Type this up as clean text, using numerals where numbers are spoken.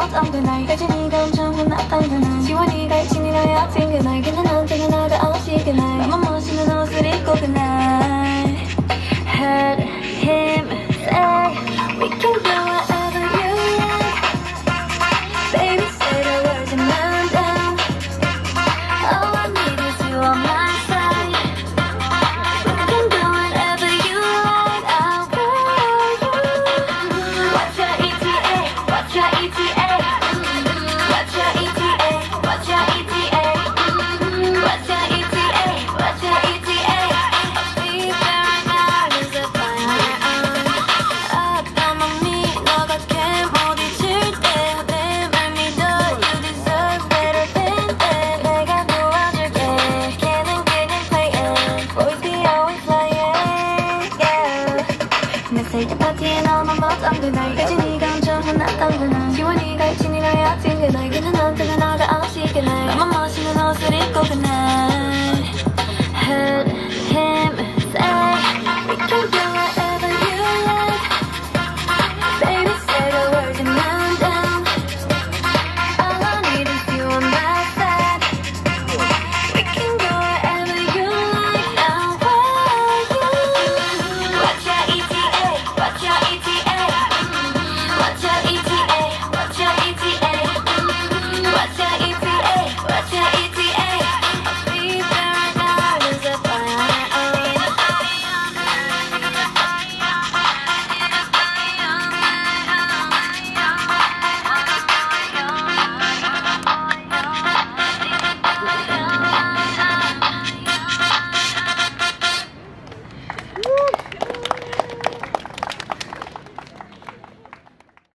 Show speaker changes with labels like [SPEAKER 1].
[SPEAKER 1] 어떤 그날 여전히가 엄청 혼났던 그날 지원이가 일진이라 약진 그날 근데 난 퇴근하다 9시 그날 나만 멋있는 옷을 입고 그날 Heard him say we can do whatever you like Baby say the words and I'm down All I need is you on my side We can do whatever you like I'll follow you Watch your ETA, watch your ETA Watch your ETA, watch your ETA Watch your ETA, watch your ETA I'll be there right now, there's a fire on Up on my knee, 너가 못 잊을 때 내 말 믿어, you deserve better than that 내가 도와줄게, 걔는 그냥 playing Boys be always flying, yeah 내 생일 파티에 너만 멋던 그날 여진이가 엄청 혼났던 그날 지원이가 일진이라 약진 그날 근데 난 퇴근하다 9시 그날 나만 멋있는 옷을 입고 그날